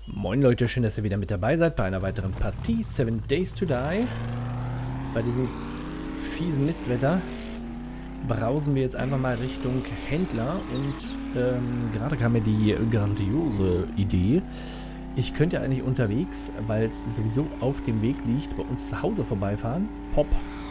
Moin Leute, schön, dass ihr wieder mit dabei seid bei einer weiteren Partie 7 Days to Die. Bei diesem fiesen Mistwetter brausen wir jetzt einfach mal Richtung Händler und gerade kam mir die grandiose Idee, ich könnte ja eigentlich unterwegs, weil es sowieso auf dem Weg liegt, bei uns zu Hause vorbeifahren. Pop.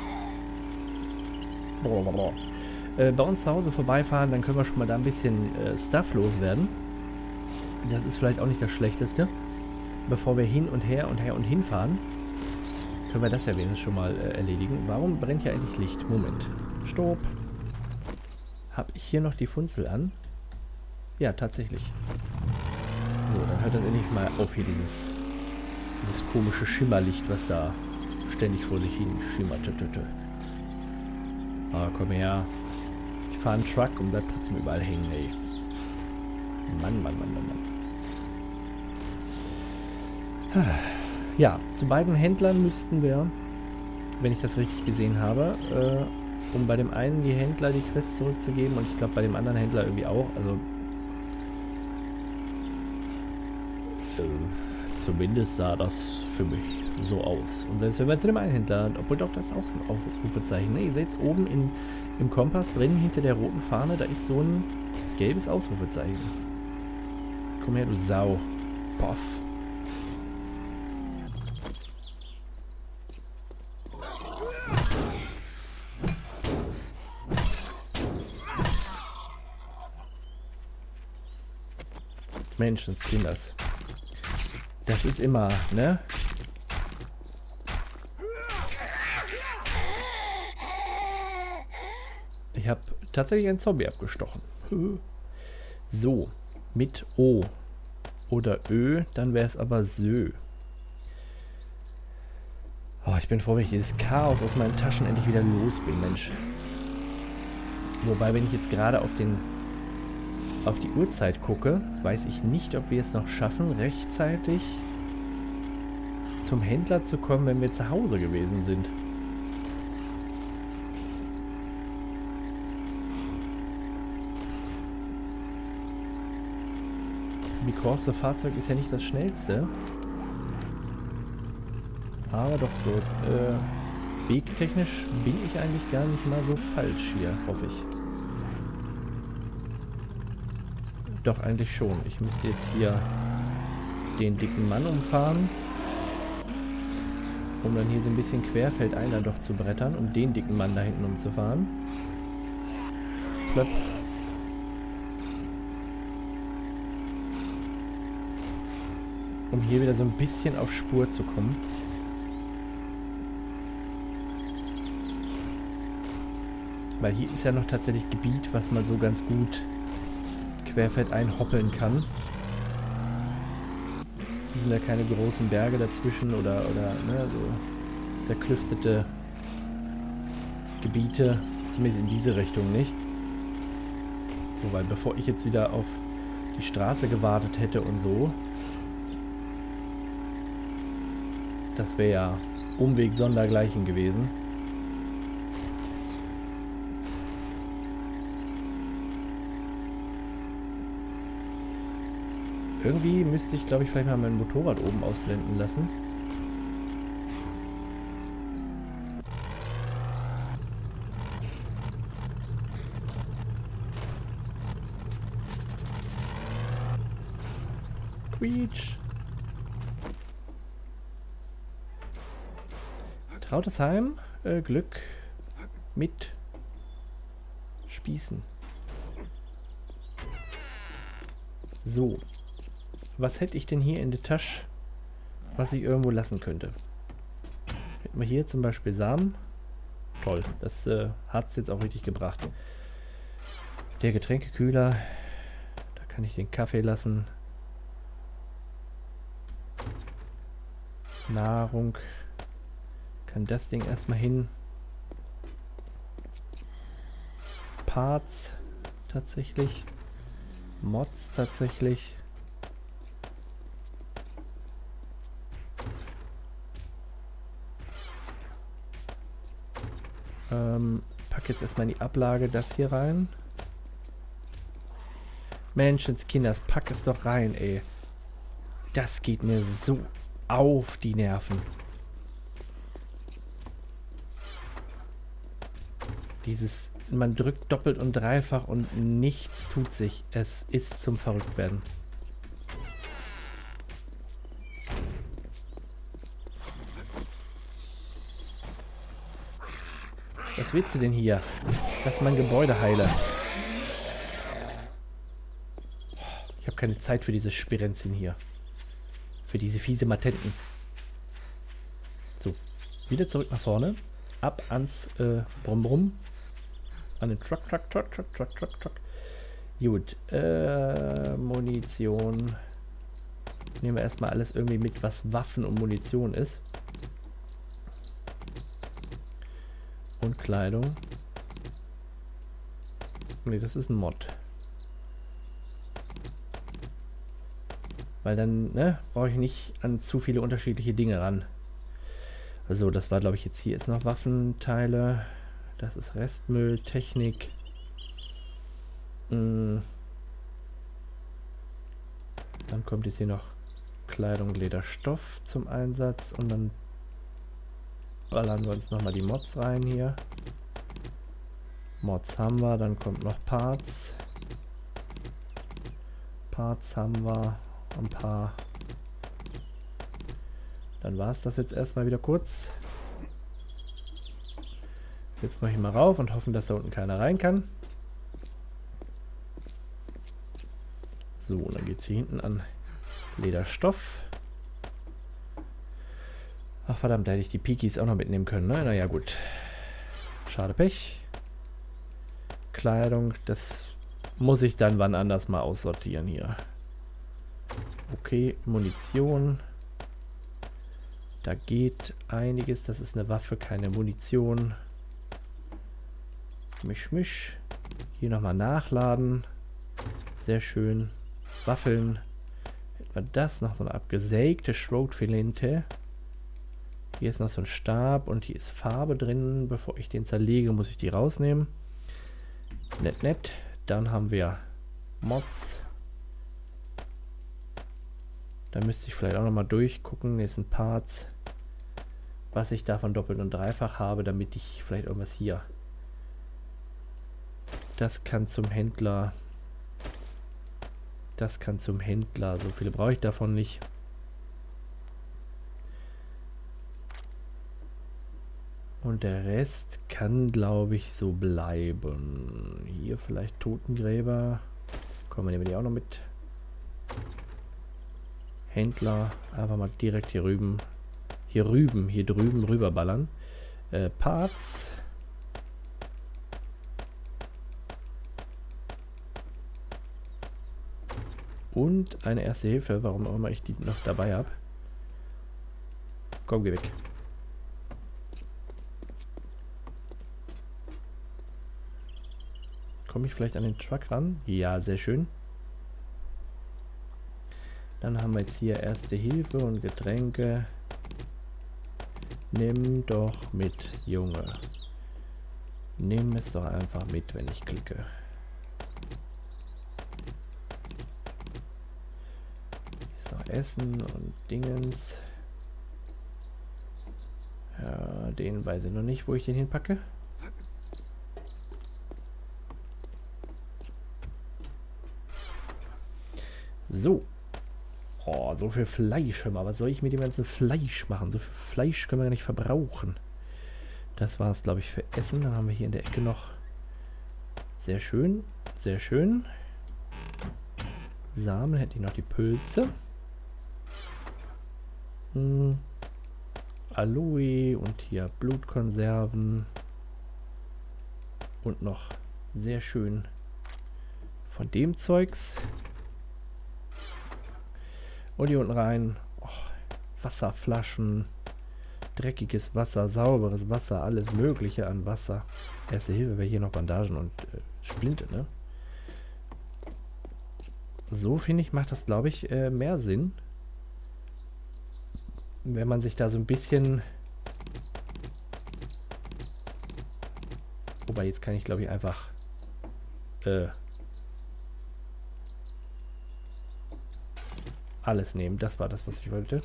Bei uns zu Hause vorbeifahren, dann können wir schon mal da ein bisschen Stuff loswerden. Das ist vielleicht auch nicht das Schlechteste. Bevor wir hin und her und her und hinfahren, können wir das ja wenigstens schon mal erledigen. Warum brennt hier eigentlich Licht? Moment. Stopp. Habe ich hier noch die Funzel an? Ja, tatsächlich. So, dann hört das endlich mal auf hier, dieses komische Schimmerlicht, was da ständig vor sich hin schimmert. Ah, komm her. Ich fahre einen Truck und bleib trotzdem überall hängen, ey. Mann. Ja, zu beiden Händlern müssten wir, wenn ich das richtig gesehen habe, um bei dem einen die Händler die Quest zurückzugeben und ich glaube bei dem anderen Händler irgendwie auch, also zumindest sah das für mich so aus. Und selbst wenn wir zu dem einen Händler, obwohl doch das auch so ein Ausrufezeichen, ne? Ihr seht es oben im Kompass drin, hinter der roten Fahne, da ist so ein gelbes Ausrufezeichen. Komm her, du Sau. Poff. Menschenskinders. Das ist immer, ne? Ich habe tatsächlich einen Zombie abgestochen. So. Mit O. Oder Ö, dann wäre es aber Sö. Oh, ich bin froh, wenn ich dieses Chaos aus meinen Taschen endlich wieder los bin, Mensch. Wobei, wenn ich jetzt gerade auf die Uhrzeit gucke, weiß ich nicht, ob wir es noch schaffen, rechtzeitig zum Händler zu kommen, wenn wir zu Hause gewesen sind. Because das Fahrzeug ist ja nicht das schnellste. Aber doch so, wegtechnisch bin ich eigentlich gar nicht mal so falsch hier, hoffe ich. Doch, eigentlich schon. Ich müsste jetzt hier den dicken Mann umfahren, um dann hier so ein bisschen querfeldein dann doch zu brettern, um den dicken Mann da hinten umzufahren. Plöpp. Um hier wieder so ein bisschen auf Spur zu kommen. Weil hier ist ja noch tatsächlich Gebiet, was man so ganz gut querfeldein hoppeln kann. Hier sind ja keine großen Berge dazwischen oder ne, so zerklüftete Gebiete. Zumindest in diese Richtung nicht. Wobei, bevor ich jetzt wieder auf die Straße gewartet hätte und so, das wäre ja Umweg sondergleichen gewesen. Irgendwie müsste ich, glaube ich, vielleicht mal mein Motorrad oben ausblenden lassen. Quietsch. Trautesheim, Glück mit Spießen. So. Was hätte ich denn hier in der Tasche, was ich irgendwo lassen könnte? Hätten wir hier zum Beispiel Samen. Toll, das hat es jetzt auch richtig gebracht. Der Getränkekühler, da kann ich den Kaffee lassen. Nahrung, kann das Ding erstmal hin. Parts tatsächlich. Mods tatsächlich. Pack jetzt erstmal in die Ablage das hier rein. Menschenskinders, pack es doch rein, ey. Das geht mir so auf die Nerven. Dieses, man drückt doppelt und dreifach und nichts tut sich. Es ist zum Verrücktwerden. Was willst du denn hier? Lass mein Gebäude heile. Ich habe keine Zeit für diese Spirenzchen hier. Für diese fiese Matenten. So, wieder zurück nach vorne. Ab ans Brumm-Brumm. An den Truck. Gut, Munition. Nehmen wir erstmal alles irgendwie mit, was Waffen und Munition ist. Und Kleidung. Ne, das ist ein Mod. Weil dann, ne, brauche ich nicht an zu viele unterschiedliche Dinge ran. Also, das war, glaube ich, jetzt hier ist noch Waffenteile. Das ist Restmüll, Technik. Dann kommt jetzt hier noch Kleidung, Leder, Stoff zum Einsatz. Und dann ballern wir uns nochmal die Mods rein hier. Mods haben wir, dann kommt noch Parts. Parts haben wir, ein paar. Dann war es das jetzt erstmal wieder kurz. Jetzt mache ich mal rauf und hoffen, dass da unten keiner rein kann. So, dann geht es hier hinten an Lederstoff. Ach verdammt, da hätte ich die Pikis auch noch mitnehmen können, ne? Naja, gut. Schade Pech. Kleidung, das muss ich dann wann anders mal aussortieren hier. Okay, Munition. Da geht einiges. Das ist eine Waffe, keine Munition. Misch. Hier nochmal nachladen. Sehr schön. Waffeln. Hätten wir das noch, so eine abgesägte Schrotflinte. Hier ist noch so ein Stab und hier ist Farbe drin. Bevor ich den zerlege, muss ich die rausnehmen. Nett. Dann haben wir Mods. Da müsste ich vielleicht auch nochmal durchgucken. Hier sind Parts. Was ich davon doppelt und dreifach habe, damit ich vielleicht irgendwas hier. Das kann zum Händler. Das kann zum Händler. So viele brauche ich davon nicht. Und der Rest kann, glaube ich, so bleiben. Hier vielleicht Totengräber. Kommen wir nehmen die auch noch mit. Händler. Einfach mal direkt hier drüben. Hier drüben rüberballern. Parts. Und eine erste Hilfe, warum auch immer ich die noch dabei habe. Komm, geh weg. Komme ich vielleicht an den Truck ran? Ja, sehr schön. Dann haben wir jetzt hier Erste Hilfe und Getränke. Nimm doch mit, Junge. Nimm es doch einfach mit, wenn ich klicke. Ist noch Essen und Dingens. Ja, den weiß ich noch nicht, wo ich den hinpacke. So. Oh, so viel Fleisch. Hör mal, was soll ich mit dem ganzen Fleisch machen? So viel Fleisch können wir gar nicht verbrauchen. Das war es, glaube ich, für Essen. Dann haben wir hier in der Ecke noch. Sehr schön. Sehr schön. Samen hätte ich noch die Pilze. Aloe und hier Blutkonserven. Und noch sehr schön von dem Zeugs. Und hier unten rein Wasserflaschen, dreckiges Wasser, sauberes Wasser, alles mögliche an Wasser. Erste Hilfe wäre hier noch Bandagen und Splinte, ne? So, finde ich, macht das, glaube ich, mehr Sinn. Wenn man sich da so ein bisschen... Wobei, jetzt kann ich, glaube ich, einfach... alles nehmen. Das war das, was ich wollte.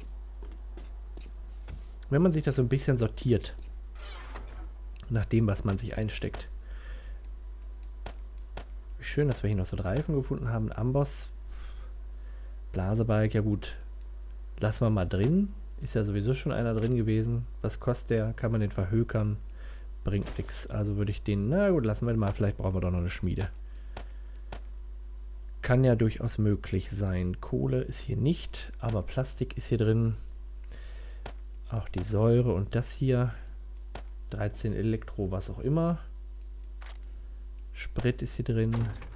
Wenn man sich das so ein bisschen sortiert, nach dem, was man sich einsteckt. Schön, dass wir hier noch so Reifen gefunden haben. Amboss, Blasebalg, ja gut. Lassen wir mal drin. Ist ja sowieso schon einer drin gewesen. Was kostet der? Kann man den verhökern? Bringt nichts. Also würde ich den... Na gut, lassen wir den mal. Vielleicht brauchen wir doch noch eine Schmiede. Kann ja durchaus möglich sein. Kohle ist hier nicht, aber Plastik ist hier drin. Auch die Säure und das hier. 13 Elektro, was auch immer. Sprit ist hier drin.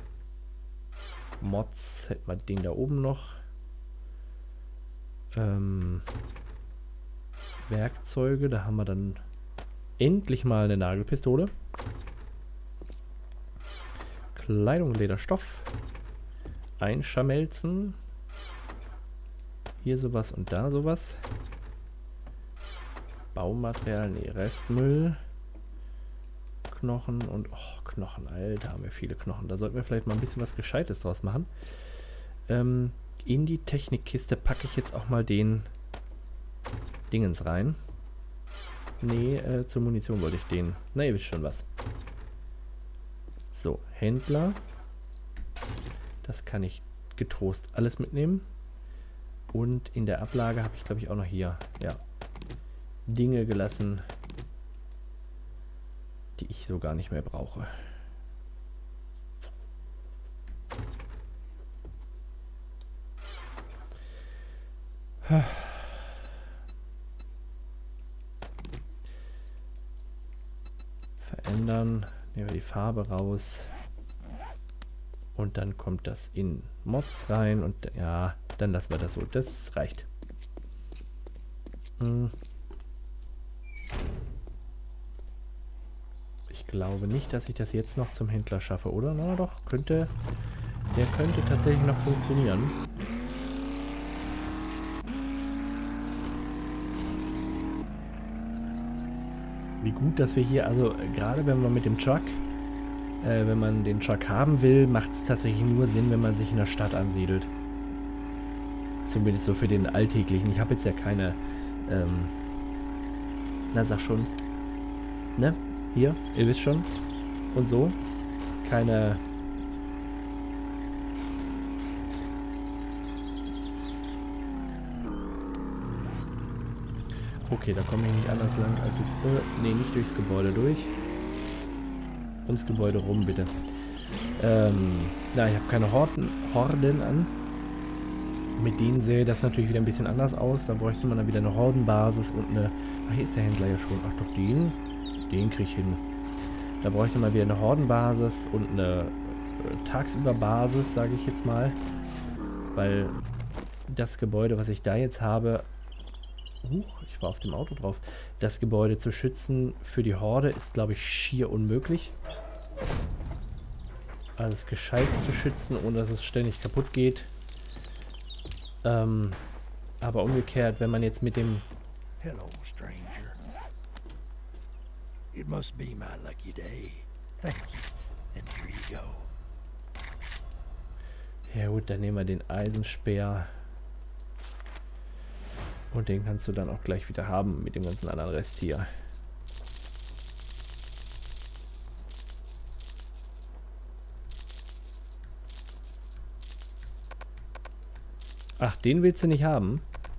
Mods, hätten wir den da oben noch. Werkzeuge, da haben wir dann endlich mal eine Nagelpistole. Kleidung, Lederstoff. Einschmelzen. Hier sowas und da sowas. Baumaterial, nee, Restmüll. Knochen und... Oh, Knochen, Alter, haben wir viele Knochen. Da sollten wir vielleicht mal ein bisschen was Gescheites draus machen. In die Technikkiste packe ich jetzt auch mal den Dingens rein. Nee, zur Munition wollte ich den. Na, ihr wisst schon was. So, Händler. Das kann ich getrost alles mitnehmen. Und in der Ablage habe ich, glaube ich, auch noch hier, ja, Dinge gelassen, die ich so gar nicht mehr brauche. Verändern. Nehmen wir die Farbe raus. Und dann kommt das in Mods rein. Und ja, dann lassen wir das so. Das reicht. Ich glaube nicht, dass ich das jetzt noch zum Händler schaffe, oder? Na doch, könnte... Der könnte tatsächlich noch funktionieren. Wie gut, dass wir hier, also gerade wenn man mit dem Truck, wenn man den Truck haben will, macht es tatsächlich nur Sinn, wenn man sich in der Stadt ansiedelt. Zumindest so für den alltäglichen. Ich habe jetzt ja keine, na sag schon, ne? Hier, ihr wisst schon. Und so. Keine... Okay, da komme ich nicht anders lang als jetzt... nee, nicht durchs Gebäude durch. Ums Gebäude rum, bitte. Na, ich habe keine Horden an. Mit denen sähe das natürlich wieder ein bisschen anders aus. Da bräuchte man dann wieder eine Hordenbasis und eine... Ach, hier ist der Händler ja schon. Ach doch, den kriege ich hin. Da bräuchte man wieder eine Hordenbasis und eine Tagsüberbasis, sage ich jetzt mal. Weil das Gebäude, was ich da jetzt habe... ich war auf dem Auto drauf. Das Gebäude zu schützen für die Horde ist, glaube ich, schier unmöglich. Alles gescheit zu schützen, ohne dass es ständig kaputt geht. Aber umgekehrt, wenn man jetzt mit dem... Hello, stranger. It must be my lucky day. Thank you. And here you go. Ja gut, dann nehmen wir den Eisenspeer. Und den kannst du dann auch gleich wieder haben mit dem ganzen anderen Rest hier. Ach, den willst du nicht haben?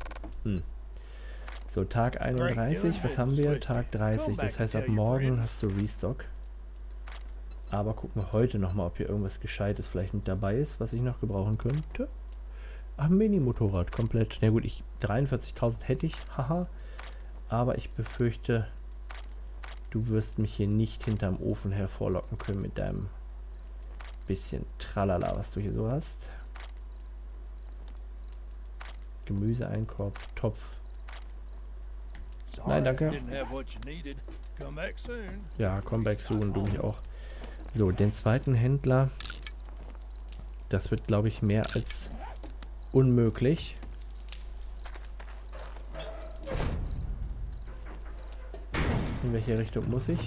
So, Tag 31, was haben wir? Tag 30, das heißt ab morgen hast du Restock. Aber gucken wir heute nochmal, ob hier irgendwas Gescheites vielleicht mit dabei ist, was ich noch gebrauchen könnte. Ach, Mini-Motorrad, komplett. Na gut, 43.000 hätte ich, haha. Aber ich befürchte, du wirst mich hier nicht hinterm Ofen hervorlocken können mit deinem bisschen Tralala, was du hier so hast. Gemüseeinkorb, Topf. Nein, danke. Ja, come back soon, du mich auch. So, den zweiten Händler. Das wird, glaube ich, mehr als unmöglich. In welche Richtung muss ich?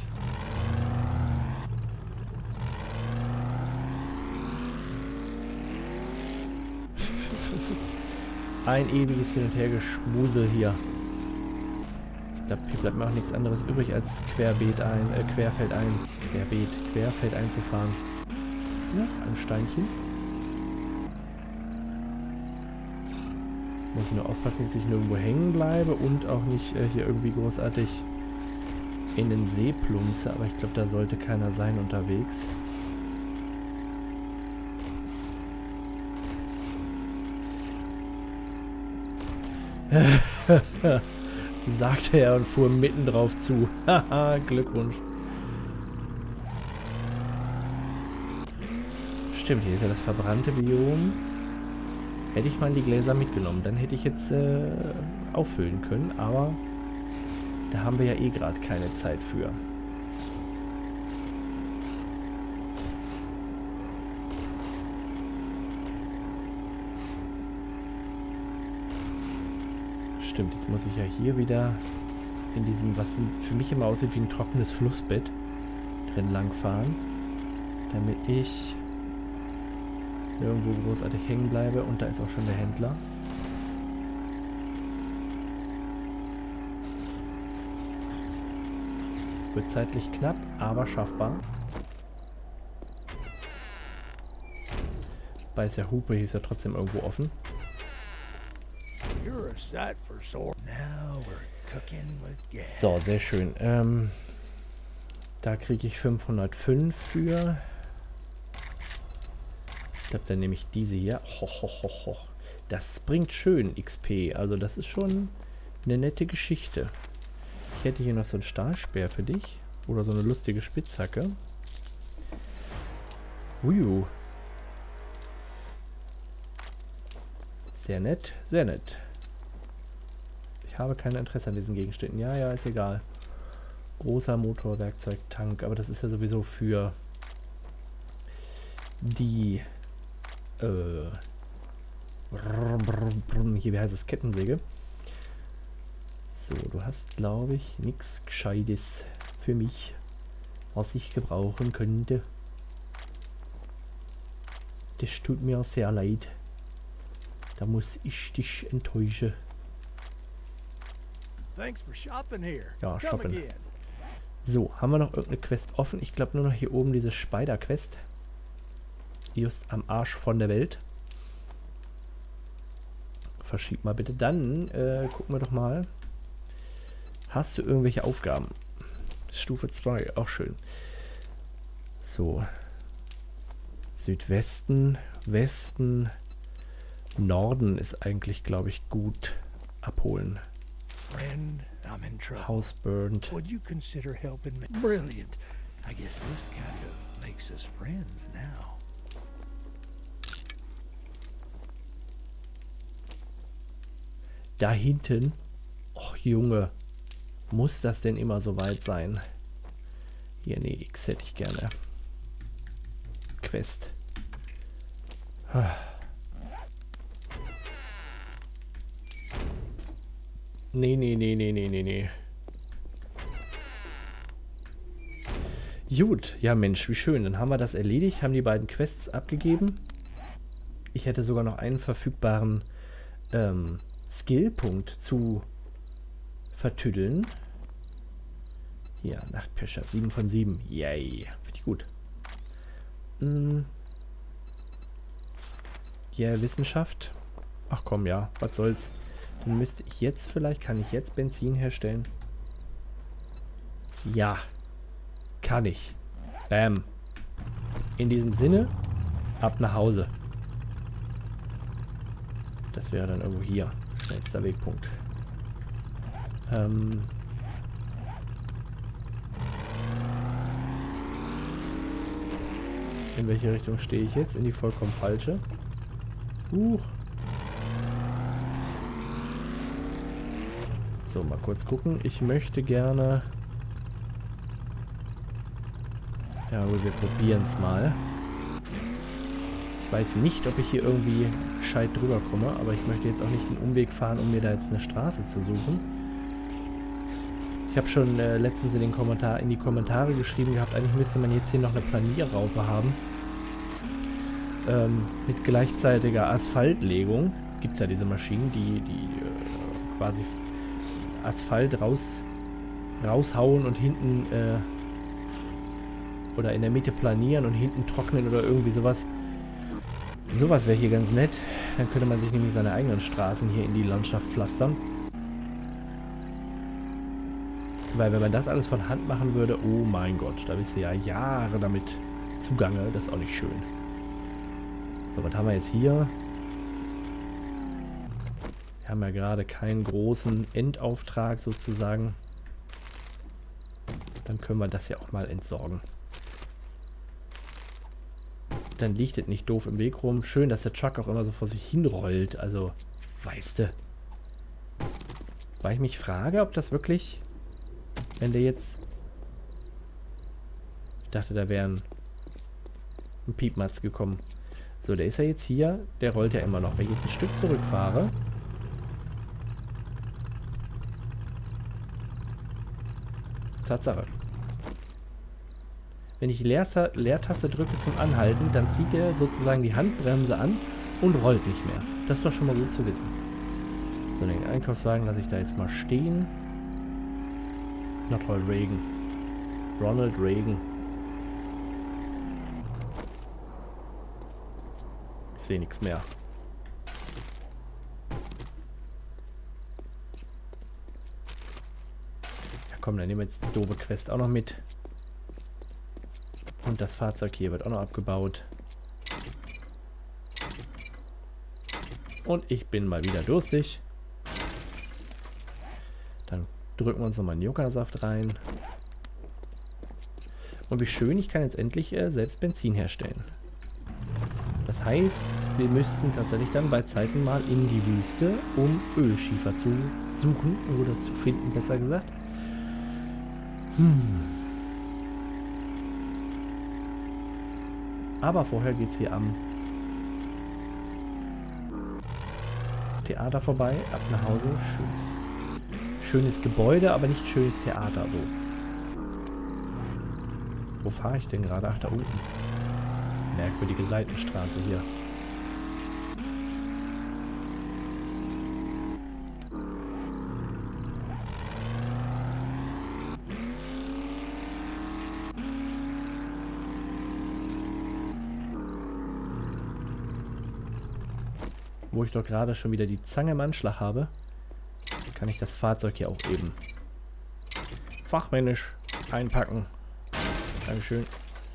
Ein ewiges Hin- und Hergeschmusel hier. Ich glaube, hier bleibt mir auch nichts anderes übrig, als querfeld einzufahren. Ein Steinchen. Muss nur aufpassen, dass ich nirgendwo hängen bleibe und auch nicht hier irgendwie großartig in den See plumpse. Aber ich glaube, da sollte keiner sein unterwegs. Sagte er und fuhr mitten drauf zu. Haha, Glückwunsch. Stimmt, hier ist ja das verbrannte Biom. Hätte ich mal die Gläser mitgenommen, dann hätte ich jetzt auffüllen können, aber da haben wir ja eh gerade keine Zeit für. Stimmt, jetzt muss ich ja hier wieder in diesem, was für mich immer aussieht wie ein trockenes Flussbett, drin langfahren, damit ich nirgendwo großartig hängen bleibe. Und da ist auch schon der Händler. Wird zeitlich knapp, aber schaffbar. Bei ist ja Hupe, hier ist ja trotzdem irgendwo offen. So, sehr schön. Da kriege ich 505 für. Ich glaube, dann nehme ich diese hier. Das bringt schön XP. Also das ist schon eine nette Geschichte. Ich hätte hier noch so einen Stahlspeer für dich. Oder so eine lustige Spitzhacke. Sehr nett, sehr nett. Ich habe kein Interesse an diesen Gegenständen. Ja, ja, ist egal. Großer Motorwerkzeugtank. Aber das ist ja sowieso für die hier, wie heißt es? Kettensäge. So, du hast, glaube ich, nichts Gescheites für mich, was ich gebrauchen könnte. Das tut mir sehr leid. Da muss ich dich enttäuschen. Ja, shoppen. So, haben wir noch irgendeine Quest offen? Ich glaube nur noch hier oben diese Spider-Quest. Just am Arsch von der Welt. Verschieb mal bitte. Dann gucken wir doch mal. Hast du irgendwelche Aufgaben? Stufe 2, auch schön. So. Südwesten, Westen, Norden ist eigentlich, glaube ich, gut abholen. House burned. Would you consider helping me? Brilliant. I guess this kind of makes us friends now. Da hinten. Och, Junge. Muss das denn immer so weit sein? Hier, nee, X hätte ich gerne. Quest. Nee. Gut, ja Mensch, wie schön. Dann haben wir das erledigt, haben die beiden Quests abgegeben. Ich hätte sogar noch einen verfügbaren Skillpunkt zu vertüddeln. Hier, Nachtpirscher, 7 von 7. Yay, finde ich gut. Ja, Wissenschaft. Ach komm, ja, was soll's. Dann müsste ich jetzt vielleicht, kann ich jetzt Benzin herstellen? Ja, kann ich. Bam. In diesem Sinne, ab nach Hause. Das wäre dann irgendwo hier. Schnellster Wegpunkt. In welche Richtung stehe ich jetzt? In die vollkommen falsche. So, mal kurz gucken. Ich möchte gerne... Ja gut, wir probieren es mal. Ich weiß nicht, ob ich hier irgendwie gescheit drüber komme, aber ich möchte jetzt auch nicht den Umweg fahren, um mir da jetzt eine Straße zu suchen. Ich habe schon letztens in die Kommentare geschrieben gehabt, eigentlich müsste man jetzt hier noch eine Planierraupe haben. Mit gleichzeitiger Asphaltlegung. gibt es ja diese Maschinen, die quasi Asphalt raushauen und hinten oder in der Mitte planieren und hinten trocknen oder irgendwie sowas. Sowas wäre hier ganz nett. Dann könnte man sich nämlich seine eigenen Straßen hier in die Landschaft pflastern. Weil wenn man das alles von Hand machen würde, oh mein Gott, da bist du ja Jahre damit zugange. Das ist auch nicht schön. So, was haben wir jetzt hier? Wir haben ja gerade keinen großen Endauftrag sozusagen. Dann können wir das ja auch mal entsorgen. Dann liegt es nicht doof im Weg rum. Schön, dass der Truck auch immer so vor sich hinrollt. Also, weißte. Weil ich mich frage, ob das wirklich... Wenn der jetzt... Ich dachte, da wäre ein Piepmatz gekommen. So, der ist ja jetzt hier. Der rollt ja immer noch. Wenn ich jetzt ein Stück zurückfahre... Tatsache. Wenn ich die Leertaste drücke zum Anhalten, dann zieht er sozusagen die Handbremse an und rollt nicht mehr. Das ist doch schon mal gut zu wissen. So, den Einkaufswagen lasse ich da jetzt mal stehen. Not Reagan. Ronald Reagan. Ich sehe nichts mehr. Ja komm, dann nehmen wir jetzt die doofe Quest auch noch mit. Und das Fahrzeug hier wird auch noch abgebaut. Und ich bin mal wieder durstig. Dann drücken wir uns nochmal einen Yucca-Saft rein. Und wie schön, ich kann jetzt endlich selbst Benzin herstellen. Das heißt, wir müssten tatsächlich dann bei Zeiten mal in die Wüste, um Ölschiefer zu suchen oder zu finden, besser gesagt. Aber vorher geht es hier am Theater vorbei, ab nach Hause. Schönes Gebäude, aber nicht schönes Theater. So. Wo fahre ich denn gerade? Ach, da unten. Merkwürdige Seitenstraße hier. Wo ich doch gerade schon wieder die Zange im Anschlag habe, kann ich das Fahrzeug hier auch eben fachmännisch einpacken. Dankeschön.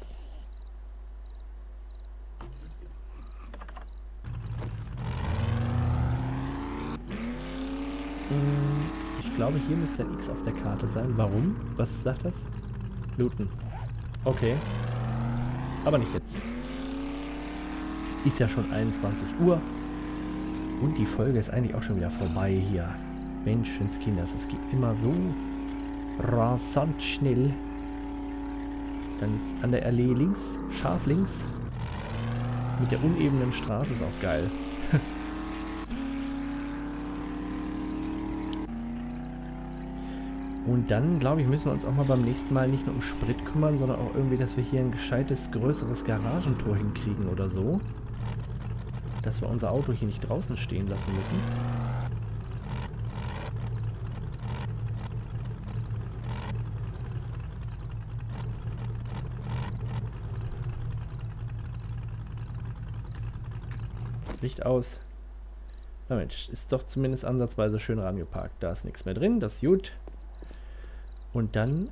Ich glaube, hier müsste ein X auf der Karte sein. Warum? Was sagt das? Looten. Okay. Aber nicht jetzt. Ist ja schon 21 Uhr. Und die Folge ist eigentlich auch schon wieder vorbei hier. Menschenskinders, es geht immer so rasant schnell. Dann jetzt an der Allee links, scharf links. Mit der unebenen Straße ist auch geil. Und dann, glaube ich, müssen wir uns auch mal beim nächsten Mal nicht nur um Sprit kümmern, sondern auch irgendwie, dass wir hier ein gescheites, größeres Garagentor hinkriegen oder so. Dass wir unser Auto hier nicht draußen stehen lassen müssen. Licht aus. Na Mensch, ist doch zumindest ansatzweise schön rangeparkt. Da ist nichts mehr drin, das ist gut. Und dann,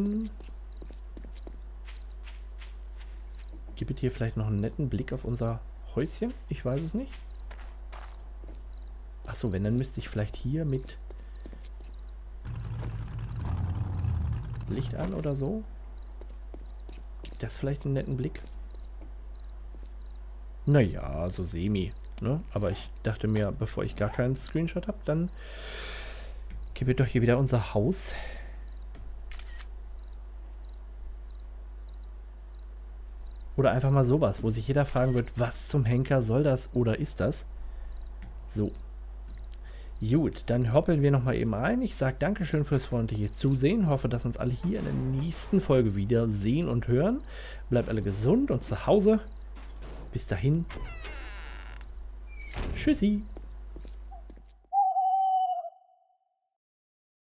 gibt es hier vielleicht noch einen netten Blick auf unser Häuschen? Ich weiß es nicht. Achso, wenn, dann müsste ich vielleicht hier mit Licht an oder so. Gibt das vielleicht einen netten Blick? Naja, so semi. Ne? Aber ich dachte mir, bevor ich gar keinen Screenshot habe, dann gibt es doch hier wieder unser Haus. Oder einfach mal sowas, wo sich jeder fragen wird, was zum Henker soll das oder ist das? So. Gut, dann hoppeln wir nochmal eben rein. Ich sage Dankeschön fürs freundliche Zusehen. Hoffe, dass uns alle hier in der nächsten Folge wieder sehen und hören. Bleibt alle gesund und zu Hause. Bis dahin. Tschüssi.